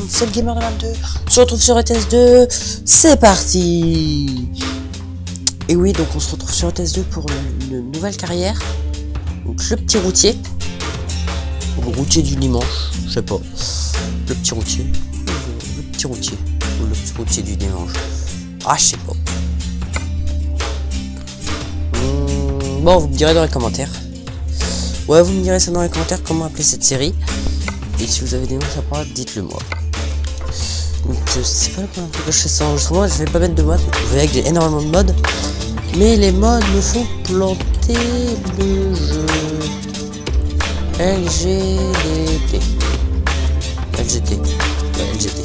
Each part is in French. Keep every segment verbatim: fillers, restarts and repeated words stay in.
c'est le Gamer de vingt-deux. On se retrouve sur E T S deux. C'est parti. Et oui, donc on se retrouve sur E T S deux pour une, une nouvelle carrière. Donc le petit routier. Le routier du dimanche, je sais pas. Le petit routier. Le petit routier. Ou le petit routier du dimanche. Ah, je sais pas. Hum, bon, vous me direz dans les commentaires. Ouais, vous me direz ça dans les commentaires comment appeler cette série. Et si vous avez des mots à part, dites-le moi. Donc c'est pas la première fois que je fais ça enregistrement, je vais pas mettre de mods. Vous voyez que j'ai énormément de mods. Mais les mods me font planter le jeu. L G D T. L G T. Ouais, L G T.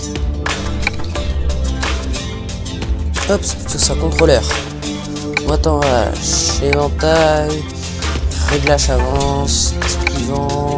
Hop, c'est plutôt ça, contrôleur. Attends, voilà. Éventail. Réglage avance. Suivant.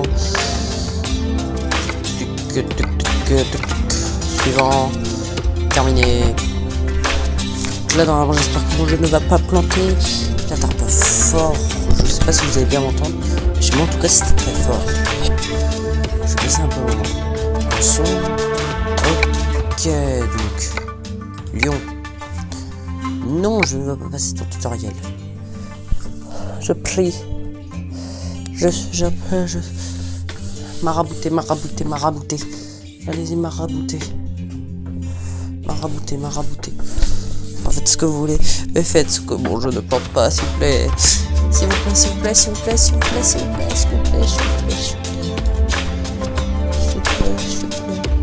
Tuc, tuc, tuc, tuc. Suivant. Terminé. Là, normalement, j'espère que mon jeu ne va pas planter. La tarpe pas fort. Je sais pas si vous allez bien m'entendre. Mais en tout cas, c'était très fort. Je vais baisser un peu le son. Ok, donc. Lyon. Non, je ne vais pas passer ton tutoriel. Je prie. Je, je, je, marabouté, marabouté, marabouté. Allez-y, marabouté. Marabouté, marabouté. Faites ce que vous voulez, mais faites ce que mon jeu ne plante pas, s'il vous plaît. S'il vous plaît, s'il vous plaît, s'il vous plaît, s'il vous plaît, s'il vous plaît, s'il vous plaît, s'il vous plaît, s'il vous plaît. S'il vous plaît, s'il vous plaît.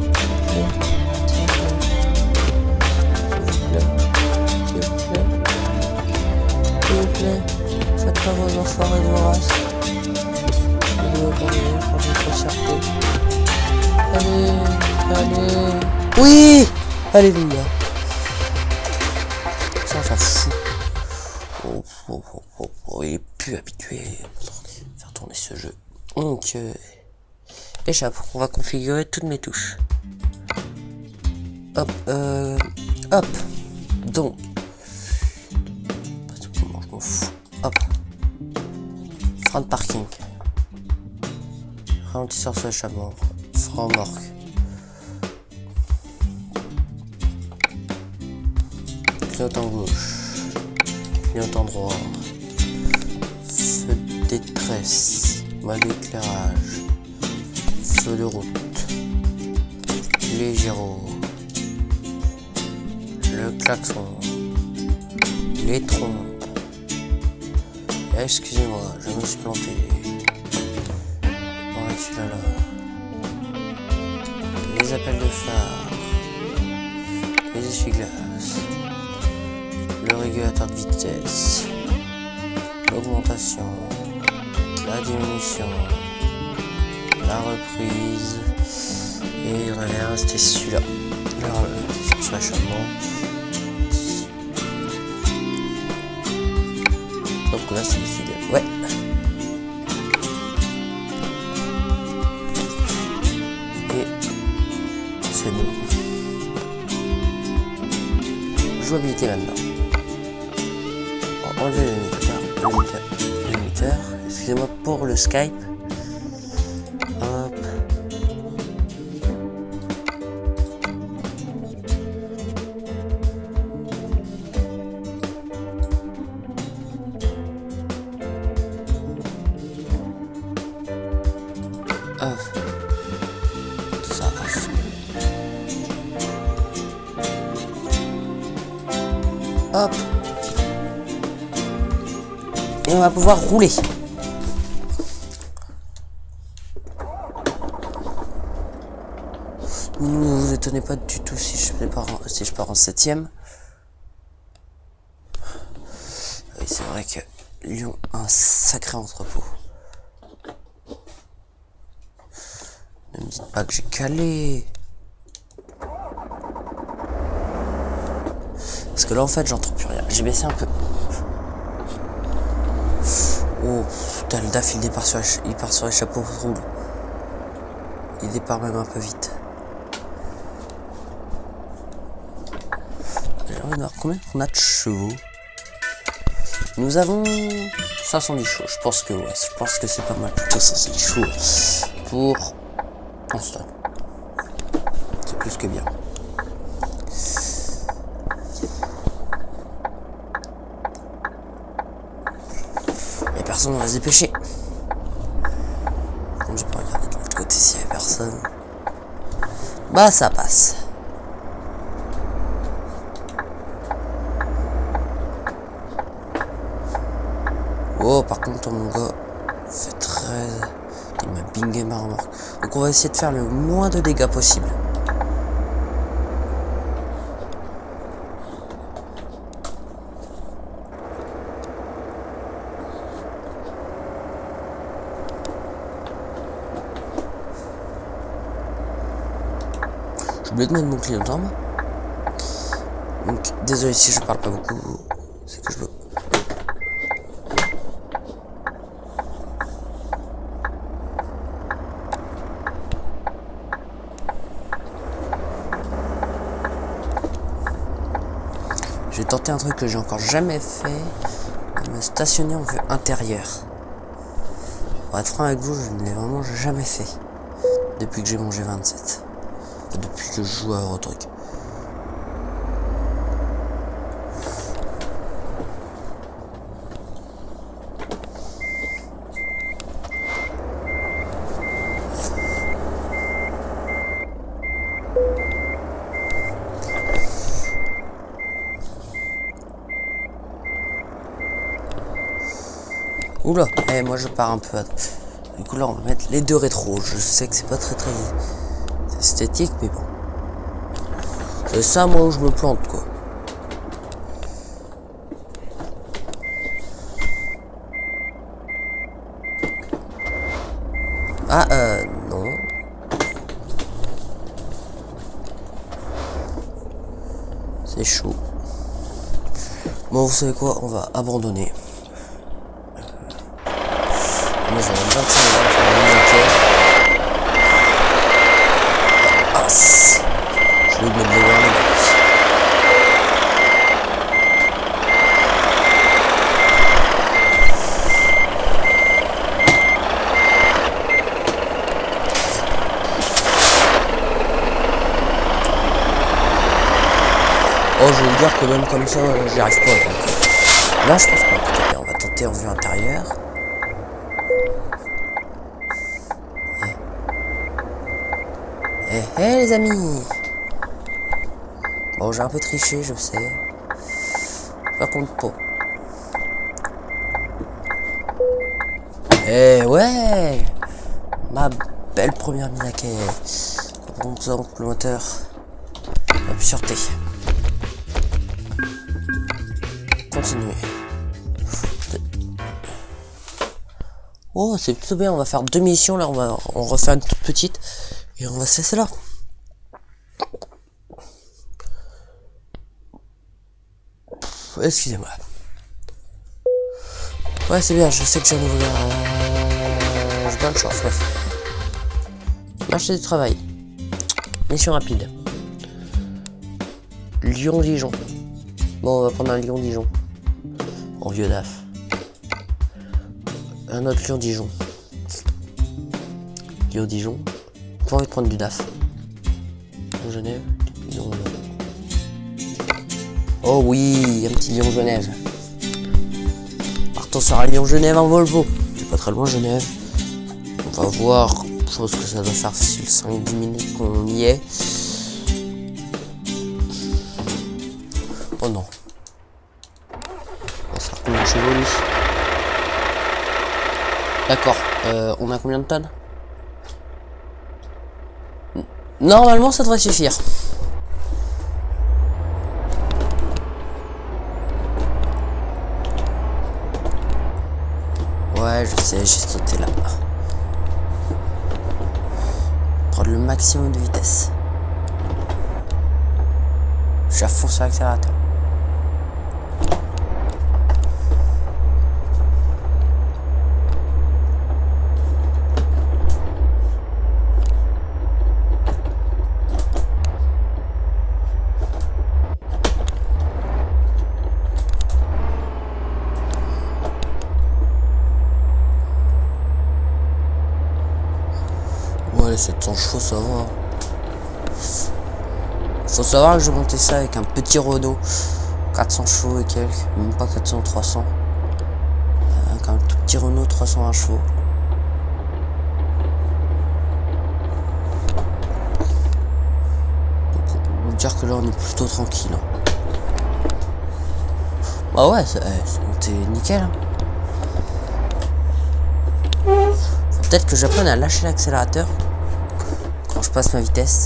S'il vous plaît. S'il vous plaît. Faites pas vos enfoirés de vos races. Je dois pas aller pour vous concerter. Allez, allez. Oui! Alléluia. Ça, ça fout. Oh, oh, oh, oh, oh, il est plus habitué à faire tourner ce jeu. Donc, euh, échappe. On va configurer toutes mes touches. Hop, euh, hop. Donc, comment je m'en fous. Hop. Frein de parking. Ralentisseur sur échappement. Frein remorque. Clignotant gauche, clignotant droit, feu de détresse, mode d'éclairage, feu de route, les gyros, le klaxon, les trompes. Excusez-moi, je me suis planté. Bon, celui-là là. Les appels de phare, les essuie-glaces. Le régulateur de vitesse, l'augmentation, la diminution, la reprise, et il va rester celui-là. Alors, sur l'échappement. Donc là, c'est celui-là. Ouais. Et c'est bon. Jouabilité maintenant. Enlever le limiteur, le limiteur, excusez-moi pour le Skype. Hop. Hop. Tout ça off. Hop. Et on va pouvoir rouler. Ne vous étonnez pas du tout si je pars en, si je pars en septième. Oui, c'est vrai que Lyon a un sacré entrepôt. Ne me dites pas que j'ai calé. Parce que là en fait j'entends plus rien. J'ai baissé un peu. Oh putain, le D A F il départ sur les, il part sur les chapeaux de roue. Il départ même un peu vite. J'ai envie de voir combien on a de chevaux. Nous avons cinq cent dix chevaux. Je pense que ouais, je pense que c'est pas mal plutôt cinq cent dix chevaux pour un stade. C'est plus que bien. Et personne, on va se dépêcher. Comme je peux regarder de l'autre côté s'il y a personne. Bah ça passe. Oh, par contre, mon gars fait très... Il m'a bingé ma remorque. Donc on va essayer de faire le moins de dégâts possible. J'ai oublié de mettre mon clignotant. Donc désolé si je parle pas beaucoup. C'est que je veux... Je vais tenter un truc que j'ai encore jamais fait, me stationner en vue intérieure. Pour être franc avec vous, je ne l'ai vraiment jamais fait depuis que j'ai mon G vingt-sept. Enfin, depuis que je joue à Eurotruck. Oula, eh, moi je pars un peu à... Du coup là on va mettre les deux rétros. Je sais que c'est pas très très esthétique, mais bon. C'est ça moi où je me plante quoi. Ah euh non. C'est chaud. Bon vous savez quoi, on va abandonner. Moi j'en ai vingt-cinq ans, je vais me ah, je vais mettre le warning. Oh je vais vous dire que même comme ça j'y arrive pas. Donc, là je pense pas. On va tenter en vue intérieure. Eh hey, hey, les amis. Bon j'ai un peu triché je sais. Ça compte pas. Eh hey, ouais. Ma belle première Minake. Donc le moteur. Appuie sur T. Continuer. Oh c'est plutôt bien, on va faire deux missions là, on va on refaire une toute petite. Et on va se laisser là. Excusez-moi. Ouais, c'est bien, je sais que j'ai un nouveau gars. Euh, j'ai pas le choix, bref. Marché du travail. Mission rapide. Lyon-Dijon. Bon, on va prendre un Lyon-Dijon. En vieux D A F. Un autre Lyon-Dijon. Lyon-Dijon. J'ai envie de prendre du D A F. Lyon-Genève. Lyon... Oh oui, un petit Lyon-Genève. Partons sur un Lyon-Genève en Volvo. C'est pas très loin, Genève. On va voir. Je pense que ça doit faire cinq dix minutes qu'on y est. Oh non. On sera combien chez lui. D'accord. Euh, on a combien de tonnes? Normalement, ça devrait suffire. Ouais, je sais, j'ai sauté là. Prendre le maximum de vitesse. Je suis à fond sur l'accélérateur. Ouais, sept cents chevaux, ça va. Faut savoir que je montais ça avec un petit Renault quatre cents chevaux et quelques, même pas quatre cents, trois cents. Avec un tout petit Renault trois cent vingt chevaux. Donc on peut dire que là on est plutôt tranquille. Hein. Bah ouais, c'est monté nickel. Hein. Faut peut-être que j'apprenne à lâcher l'accélérateur quand je passe ma vitesse.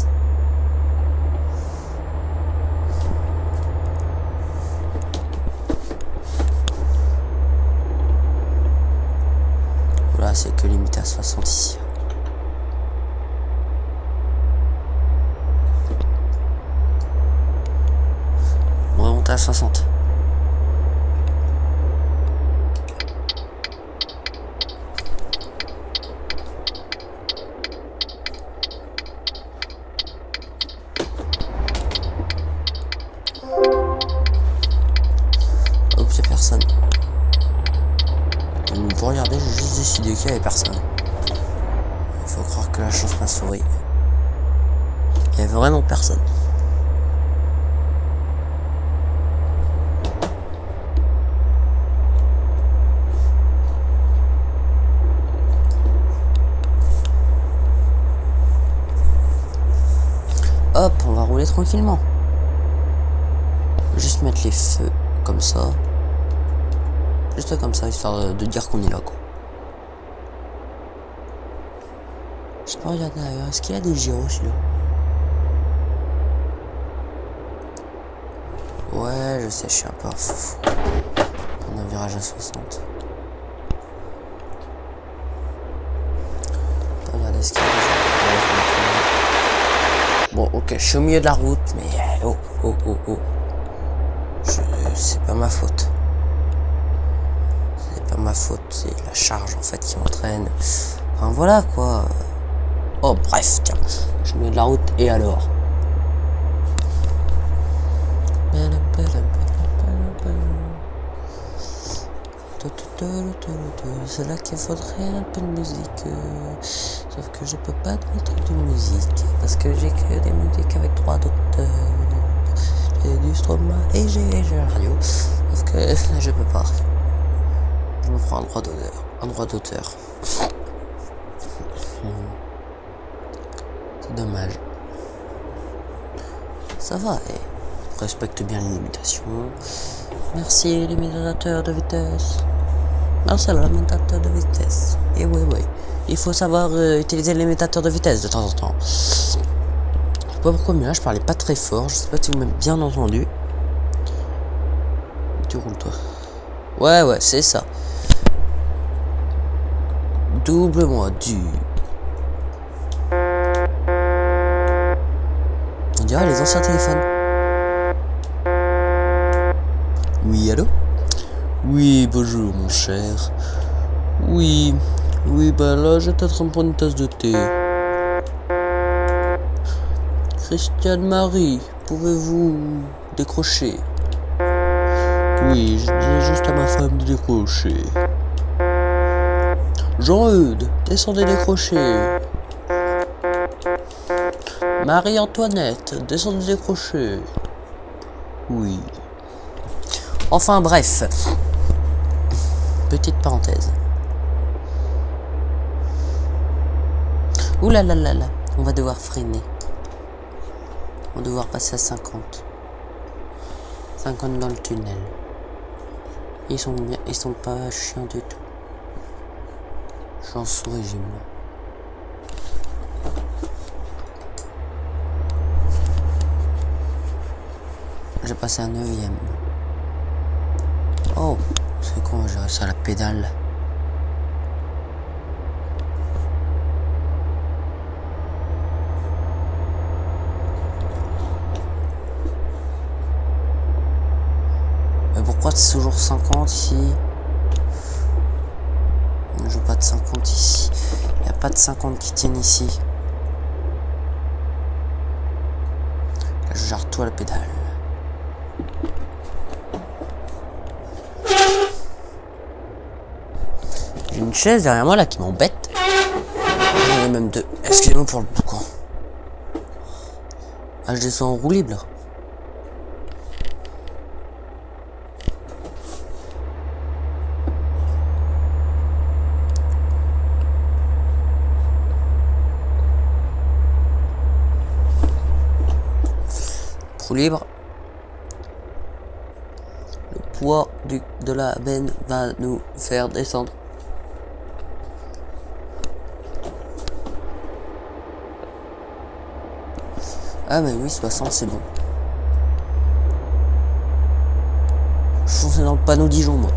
Voilà, c'est que limité à soixante ici. On va monter à soixante. Personne. Pour regarder, j'ai juste décidé qu'il n'y avait personne. Il faut croire que la chance m'a souri. Il n'y avait vraiment personne. Hop, on va rouler tranquillement. Juste mettre les feux comme ça. Juste comme ça, histoire de, de dire qu'on est là, quoi. Je peux regarder d'ailleurs. Est-ce qu'il y a des gyros, celui-là? Ouais, je sais, je suis un peu un fou. On a un virage à soixante. Regardez ce qu'il y a déjà. Bon, ok, je suis au milieu de la route, mais oh, oh, oh, oh. C'est pas ma faute. C'est pas ma faute, c'est la charge en fait qui m'entraîne. Enfin voilà quoi. Oh bref, tiens, je mets de la route et alors. C'est là qu'il faudrait un peu de musique. Sauf que je peux pas mettre de musique parce que j'ai que des musiques avec trois d'auteurs. J'ai du Stroma et j'ai la radio. Sauf que là je peux pas. Je me prends un droit d'auteur. Un droit d'auteur. C'est dommage. Ça va, et on respecte bien les limitations. Merci les limitateur de vitesse. Merci le limitateur de vitesse. Et oui, oui. Il faut savoir euh, utiliser le limitateur de vitesse de temps en temps. Je sais pas pourquoi, mais là je parlais pas très fort. Je sais pas si vous m'avez bien entendu. Tu roules toi. Ouais, ouais, c'est ça. Double-moi du. On dirait les anciens téléphones. Oui, allô? Oui, bonjour mon cher. Oui, oui, bah là j'étais en train de prendre une tasse de thé. Christiane Marie, pouvez-vous décrocher? Oui, je disais juste à ma femme de décrocher. Jean-Eudes, descendez décrocher. Marie-Antoinette, descendez décrocher. Oui. Enfin bref. Petite parenthèse. Ouh là là là là. On va devoir freiner. On va devoir passer à cinquante. cinquante dans le tunnel. Ils sont bien, ils sont pas chiants du tout. Je suis en sous-régime là. J'ai passé un neuvième. Oh, c'est con, j'ai réussi à la pédale. Mais pourquoi c'est toujours cinquante ici? Je joue pas de cinquante ici. Il n'y a pas de cinquante qui tiennent ici. Là, je gère tout à la pédale. J'ai une chaise derrière moi là qui m'embête. J'en ai même deux. Excusez-moi pour le boucan. Ah, je descends en roue libre là. Roue libre. Le poids du, de la benne va nous faire descendre. Ah mais oui, soixante c'est bon. Je fonçais dans le panneau Dijon moi.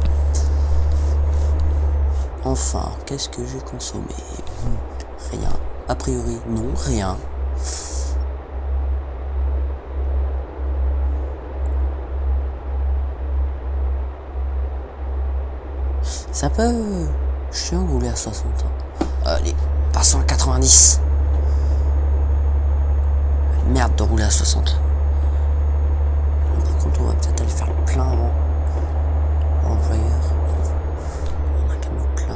Enfin, qu'est-ce que j'ai consommé? Rien. A priori, non, rien. C'est un peu chiant de rouler à soixante. Allez, passons à quatre-vingt-dix. Merde de rouler à soixante. Par contre, on va peut-être aller faire le plein avant. Employeur. On a qu'à mettre plein.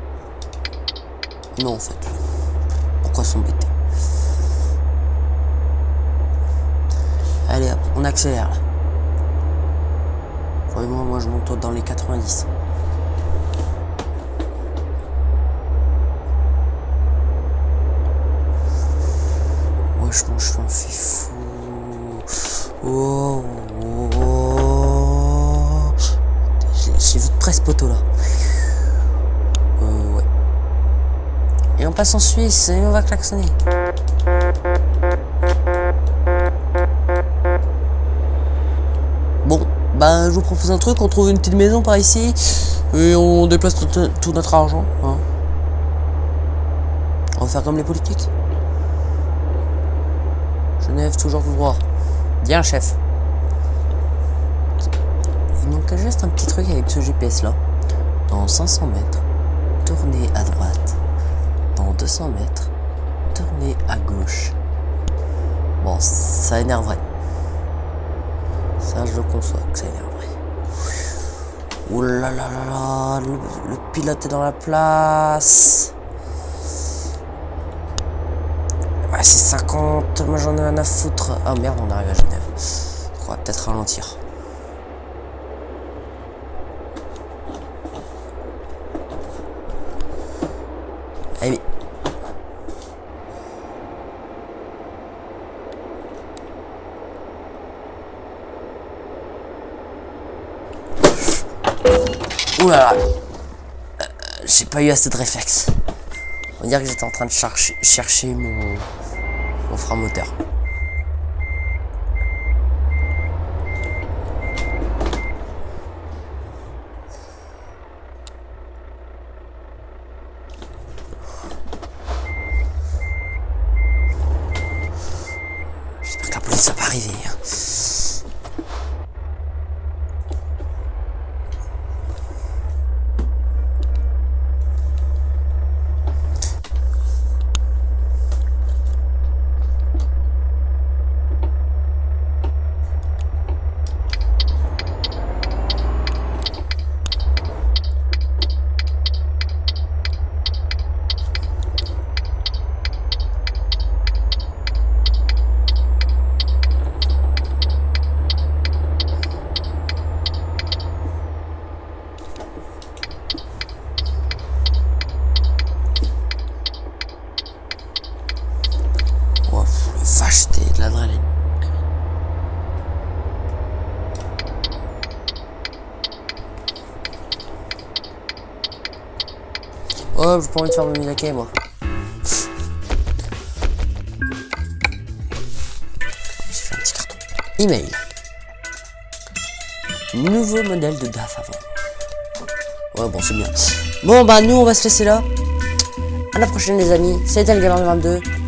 Non, en fait. Pourquoi s'embêter? Allez hop, on accélère là. Vraiment, moi je monte dans les quatre-vingt-dix. Je m'en fais fou. Oh, oh, oh. J'ai vu de près ce poteau là. Euh, ouais. Et on passe en Suisse et on va klaxonner. Bon, bah je vous propose un truc, on trouve une petite maison par ici et on déplace tout, tout notre argent. Hein. On va faire comme les politiques. Genève, toujours tout droit. Bien, chef. Il manque juste un petit truc avec ce G P S là. Dans cinq cents mètres, tournez à droite. Dans deux cents mètres, tournez à gauche. Bon, ça énerverait. Ça, je le conçois que ça énerverait. Ouh là là là là, le, le pilote est dans la place. Ouais, c'est cinquante, moi j'en ai rien à foutre. Ah oh, merde, on arrive à Genève. On va peut-être ralentir. Allez. Ouh là là. Euh, J'ai pas eu assez de réflexe. On va dire que j'étais en train de chercher, chercher mon, mon frein moteur. J'espère que la police va pas arriver. Hein. Vacheté de l'adrénaline. Oh, j'ai pas envie de faire le milaquet, moi. J'ai fait un petit carton. Email. Nouveau modèle de D A F avant. Ouais, bon, c'est bien. Bon, bah, nous, on va se laisser là. À la prochaine, les amis. C'était le Gamer vingt-deux.